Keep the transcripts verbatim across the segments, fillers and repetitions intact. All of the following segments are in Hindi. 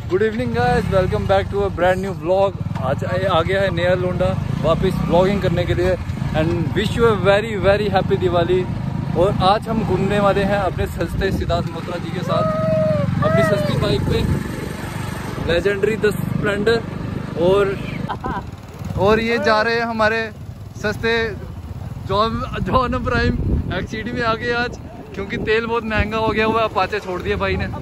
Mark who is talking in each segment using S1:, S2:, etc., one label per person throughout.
S1: Good evening guys, welcome back to a brand new blog. आज आ गया है नया लोंडा वापस ब्लॉगिंग करने के लिए and wish you a very very happy Diwali. और आज हम घूमने वाले हैं अपने सस्ते सिद्धार्थ मल्होत्रा जी के साथ अपनी सस्ती बाइक पे, लेजेंडरी द स्प्लेंडर। और और ये जा रहे हैं हमारे सस्ते जॉन जॉन प्राइम एक्सीडी में आ गए आज, क्योंकि तेल बहुत महंगा हो गया हुआ है। अपाचे छोड़ दिए भाई ने,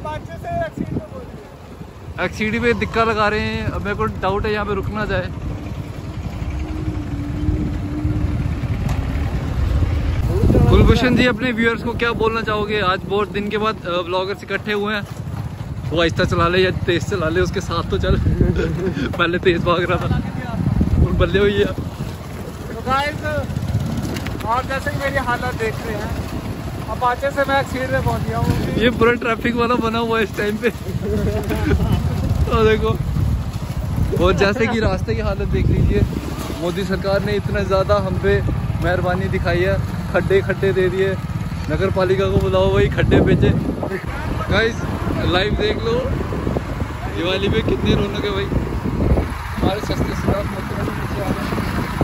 S1: एक्सीडी पे दिक्का लगा रहे हैं। अब मेरे को डाउट है यहाँ पे रुक ना जाए। कुलभूषण जी, अपने व्यूअर्स को क्या बोलना चाहोगे? आज बहुत दिन के बाद ब्लॉगर्स इकट्ठे हुए हैं। वो आहिस्ता चला ले या तेज चला ले, उसके साथ तो चल। पहले तेज भाग रहा था और बल्ले हुई है।
S2: तो गाइस, आप जैसे कि मेरी हालत देख रहे हैं, अपाचे से मैं एक्सीड में पहुंच गया हूँ।
S1: ये पूरा ट्रैफिक वाला बना हुआ है इस टाइम पे। तो देखो, और जैसे कि रास्ते की हालत देख लीजिए। मोदी सरकार ने इतना ज़्यादा हम पे मेहरबानी दिखाई है, खड्डे खड्डे दे दिए। नगर पालिका को बुलाओ, वही खड्डे बेचे। गाइस लाइव देख लो, दिवाली पे कितनी रौनक है भाई। हमारे सस्ते सिद्धार्थ मल्होत्रा जी नीचे आ रहे हैं।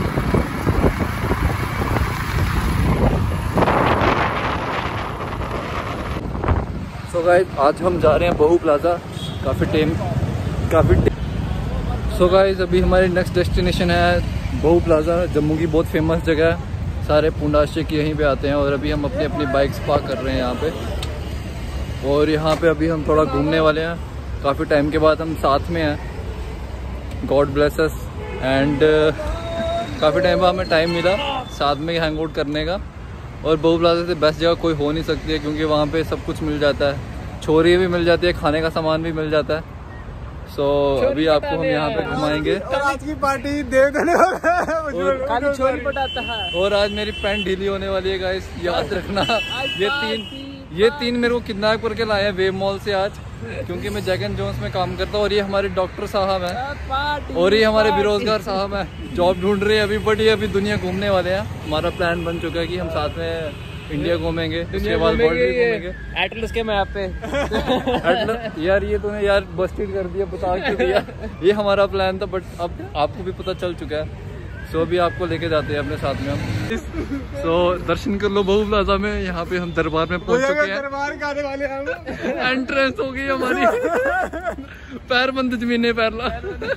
S1: सो गाइस, आज हम जा रहे हैं बहू प्लाजा। काफ़ी टाइम काफ़ी सो गाइस, अभी हमारी नेक्स्ट डेस्टिनेशन है बहू प्लाजा। जम्मू की बहुत फेमस जगह है, सारे पुंडाश्य की यहीं पे आते हैं। और अभी हम अपनी अपनी बाइक्स पार्क कर रहे हैं यहाँ पे। और यहाँ पे अभी हम थोड़ा घूमने वाले हैं। काफ़ी टाइम के बाद हम साथ में हैं। God bless us. एंड काफ़ी टाइम बाद हमें टाइम मिला साथ में हैंग आउट करने का। और बहू प्लाजा से बेस्ट जगह कोई हो नहीं सकती है, क्योंकि वहाँ पे सब कुछ मिल जाता है। छोरी भी मिल जाती है, खाने का सामान भी मिल जाता है। सो so, अभी आपको हम यहाँ पे घुमाएंगे।
S2: आज की पार्टी देव देने
S1: और,
S2: छोरी पटाता है।
S1: और आज मेरी पैंट ढीली होने वाली है गाइस, याद रखना। ये तीन ये तीन मेरे को किडनैप करके लाए हैं वेब मॉल से आज, क्योंकि मैं जैक एंड जोन्स में काम करता हूँ। और ये हमारे डॉक्टर साहब हैं, और ये हमारे बेरोजगार साहब हैं, जॉब ढूंढ रहे हैं अभी। बट ये अभी दुनिया घूमने वाले हैं। हमारा प्लान बन चुका है कि हम साथ में इंडिया घूमेंगे, उसके बाद वर्ल्ड भी घूमेंगे
S2: एटलस के मैप पे।
S1: एटलस यार, ये तूने यार बस्टेड कर दिया, बता क्यों दिया? ये हमारा प्लान था, बट अब आपको भी पता चल चुका है। सो अभी आपको लेके जाते हैं अपने साथ में हम। सो दर्शन कर लो बहू प्लाजा में। यहाँ पे हम दरबार में पहुंच चुके हैं।
S2: दरबार के आने वाले हम।
S1: एंट्रेंस हो गई हमारी। पैर बंद जमीने पैर ला।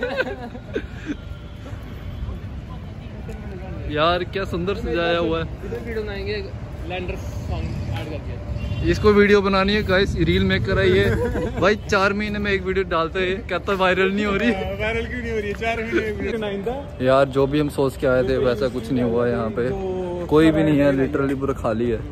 S1: यार क्या सुंदर सजाया हुआ है।
S2: वीडियो बनाएंगे, लैंडर सॉन्ग ऐड करके।
S1: इसको वीडियो बनानी है गाइस, रील मेकर है ये भाई। चार महीने में एक वीडियो डालते हैं, कहता वायरल नहीं हो रही।
S2: वायरल क्यों नहीं हो रही है? चार महीने
S1: यार जो भी हम सोच के आए थे वैसा कुछ नहीं हुआ। यहाँ पे कोई भी नहीं है, लिटरली पूरा खाली है।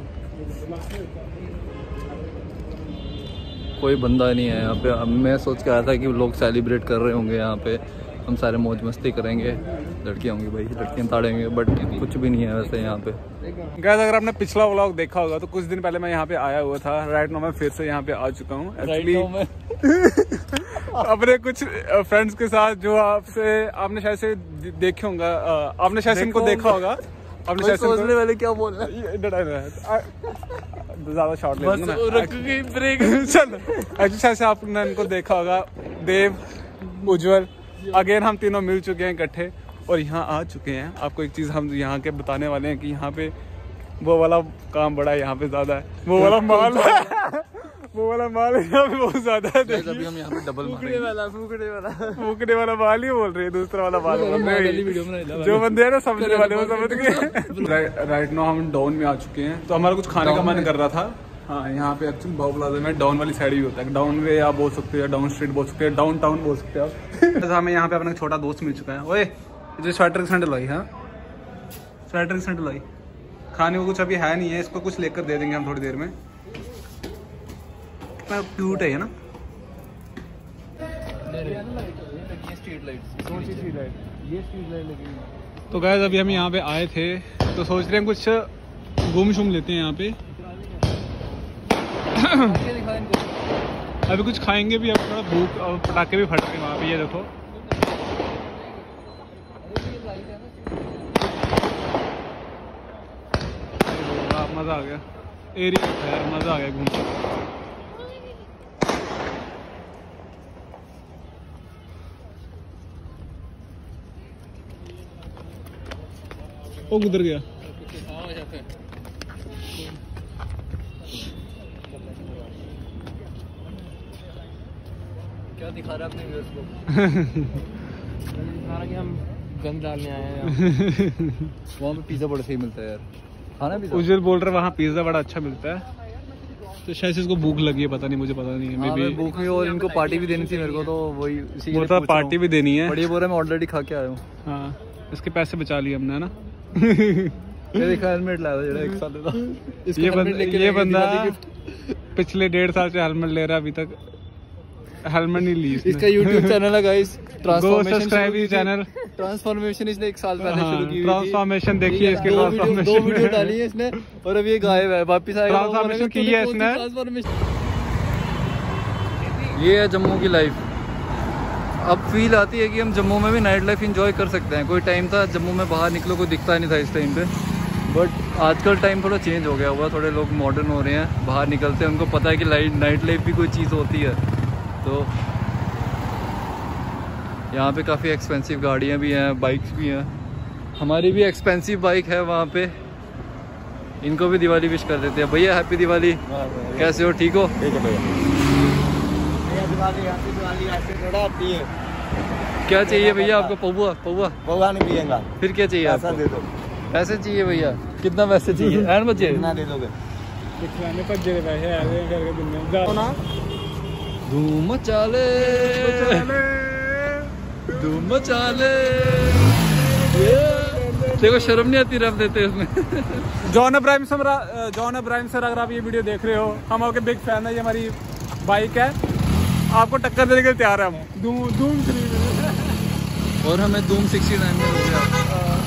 S1: कोई बंदा नहीं है यहाँ पे। मैं सोच के आया था कि लोग सेलिब्रेट कर रहे होंगे यहाँ पे, हम सारे मौज मस्ती करेंगे, लड़कियाँ होंगी भाई, लड़कियाँ ताड़ेंगे। बट कुछ भी नहीं है वैसे यहाँ पे।
S2: गाइस, अगर आपने पिछला व्लॉग देखा होगा तो कुछ दिन पहले मैं यहाँ पे आया हुआ था। राइट नाउ मैं फिर से यहाँ पे आ चुका हूँ एक्चुअली अपने कुछ फ्रेंड्स के साथ, जो आपसे आपने शायद से देखे होगा। आपने शायद इनको देखा होगा। आपने शायद
S1: सोचने वाले क्या बोल रहे
S2: हैं, ज्यादा शॉर्ट ले
S1: हैं? ब्रेक
S2: चल। एक्चुअली शायद से आपने इनको देखा होगा। देव, उज्जवल, अगेन हम तीनों मिल चुके हैं इकट्ठे और यहाँ आ चुके हैं। आपको एक चीज़ हम यहाँ के बताने वाले हैं कि यहाँ पे वो वाला काम बड़ा है, यहाँ पे ज़्यादा है। वो वाला माल वो वाला माल यहाँ पे बहुत ज़्यादा है।
S1: अभी हम यहाँ पे डबल
S2: फूकने वाला फूकने वाला फूकने वाला माल ही बोल रहे हैं, दूसरा वाला माल बोल रहे हैं। जो बंदे हैं ना समझने वाले, वो समझ गए। राइट नाउ हम डाउन में आ चुके हैं, तो हमारा कुछ खाने का मन कर रहा था। हाँ, यहाँ पे एक्चुअली बहू प्लाजा में डाउन वाली साइड भी होता है। डाउन वे आप बोल सकते हो, डाउन स्ट्रीट बोल सकते हो, डाउन टाउन बोल सकते हो आप। हमें यहाँ पे अपना छोटा दोस्त मिल चुका है। ओए, जो स्वेटर की सैंडल लाई, हाँ स्वेटर की सैंडल लाई। खाने को कुछ अभी है नहीं है, इसको कुछ लेकर दे देंगे हम थोड़ी देर में। कितना क्यूट है ना। तो गाइस, अभी हम यहाँ पे आए थे तो सोच रहे हैं कुछ घूम शूम लेते हैं यहाँ पे। अभी कुछ खाएंगे भी, अब थोड़ा भूख और पटाखे भी फट रहे हैं वहाँ पे। ये देखो, मजा आ गया। एरिया यार, मजा आ गया घूम के। वो गुजर गया।
S1: क्या दिखा रहा है अपने व्यूअर्स को?
S3: दिखा रहा कि हम गंद डालने आए हैं।
S1: वहाँ पे पिज्जा बड़ा सही मिलता है यार, खाना पिज्जा।
S2: उज्जवल बोल रहे वहाँ पिज्जा बड़ा अच्छा मिलता है, तो शायद इसको भूख लगी है, पता नहीं, मुझे पता नहीं है।
S1: हाँ, मैं भूख भी और इनको पार्टी भी देनी थी मेरे को, तो वही इसी के लिए
S2: बोलता पार्टी भी देनी है।
S1: बड़ी बोल रहा मैं ऑलरेडी खा के आया हूँ।
S2: हाँ, इसके पैसे बचा लिए हमने, है ना।
S1: ये देखा हेलमेट लाया था एक साल था।
S2: ये बंदा ये बंदा पिछले डेढ़ साल से हेलमेट ले रहा है, अभी तक हेलमेट नहीं ली इसने।
S1: इसका यूट्यूब चैनल है गाइस,
S2: ट्रांसफॉर्मेशन चैनल।
S1: ट्रांसफॉर्मेशन इसने एक साल पहले शुरू की।
S2: ट्रांसफॉर्मेशन देखिए इसके, ट्रांसफॉर्मेशन
S1: दो वीडियो डाली है इसने और अभी ये गायब है, वापस आएगा।
S2: ट्रांसफॉर्मेशन की है इसने।
S1: ये है जम्मू की लाइफ। अब फील आती है कि हम जम्मू में भी नाइट लाइफ एंजॉय कर सकते हैं। कोई टाइम था जम्मू में बाहर निकलो कोई दिखता नहीं था इस टाइम पे, बट आजकल टाइम थोड़ा चेंज हो गया हुआ, थोड़े लोग मॉडर्न हो रहे हैं, बाहर निकलते हैं, उनको पता है कि लाइट नाइट लाइफ भी कोई चीज़ होती है। तो यहाँ पे काफ़ी एक्सपेंसिव गाड़ियाँ भी हैं, बाइक्स भी हैं। हमारी भी एक्सपेंसिव बाइक है वहाँ पे। इनको भी दिवाली विश कर देते हैं। भैया हैप्पी दिवाली, कैसे हो, ठीक हो?
S3: ठीक है भैया। दिवाली ऐसे थोड़ा आती है।
S1: क्या चाहिए भैया आपको? पौवा पौवा
S3: पौवा नहीं पिएगा।
S1: फिर क्या चाहिए आपको?
S3: दे दो।
S1: पैसे चाहिए भैया? कितना पैसे चाहिए? एंड बच्चे
S3: कितना दे दोगे?
S1: धूम मचा ले, धूम मचा ले। देखो शर्म नहीं आती, रफ देते उसमें।
S2: John Abraham sir, John Abraham sir अगर आप ये वीडियो देख रहे हो, हम आपके बिग फैन है। ये हमारी बाइक है, आपको टक्कर देने के लिए तैयार है हम। धूम धूम
S1: और हमें धूम सिक्सटी नाइन में हो गया।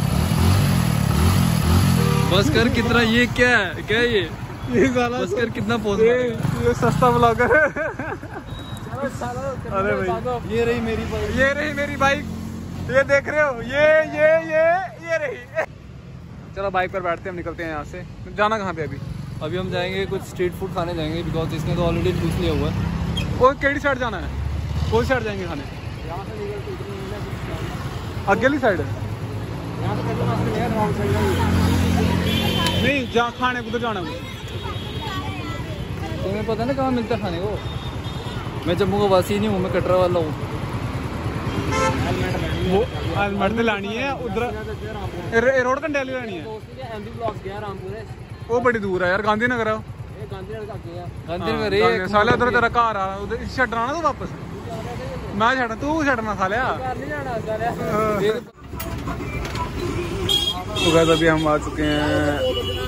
S1: बस कर कितना, ये क्या है, क्या है ये
S2: ये साला
S1: बस कर कितना पोस्ट।
S2: ये, ये सस्ता ब्लॉगर है। अरे भाई
S1: ये रही मेरी बाइक,
S2: ये रही मेरी बाइक, ये देख रहे हो, ये ये ये ये रही। चलो बाइक पर बैठते हैं, हम निकलते हैं यहाँ से। जाना कहाँ पे अभी?
S1: अभी हम जाएंगे कुछ स्ट्रीट फूड खाने जाएंगे, बिकॉज इसने तो ऑलरेडी पूछ लिया हुआ है।
S2: वो केड़ी साइड जाना है? कौन साइड जाएंगे खाने? अगली साइड है नहीं, जहाँ खाने उधर जाना है।
S1: तुम्हें पता है ना कहाँ मिलता है खाने को? मैं जम्मू का वासी नहीं हूँ, मैं कटरा वाला हूँ।
S2: वो हेलमेट लानी है उधर, रोड कंडेली लानी है। वो बड़ी दूर है यार, गांधीनगर है। गांधीनगर साले उधर तेरा घर आ, उधर छड़ना ना तू वापस। मैं छड़ा, तू छड़ना साले। तो गाइस अभी हम आ चुके हैं,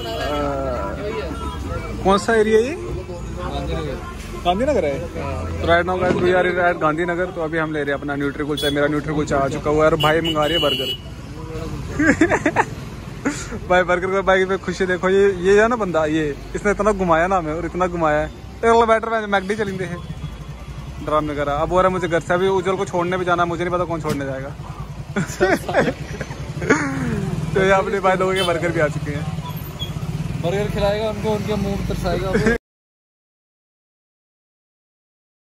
S2: कौन सा एरिया ये? गांधीनगर है। तो right now guys we are at Gandhinagar. तो अभी हम ले रहे हैं अपना न्यूट्री कुलचा। मेरा न्यूट्री कुलचा आ चुका हुआ है और भाई मंगा रही है बर्गर। भाई बर्गर को भाई पे खुशी देखो। ये ये है ना बंदा, ये इसने इतना घुमाया ना हमें, और इतना घुमाया है। बैटर मैकडी चलेंगे हैं ड्रामे करा। अब हो रहा है मुझे घर से, अभी उज्जवल को छोड़ने भी जाना, मुझे नहीं पता कौन छोड़ने जाएगा। तो ये अपने भाई लोगों के बर्गर भी आ चुके हैं।
S1: बर्गर खिलाएगा उनको, उनके मुंह तरसाएगा।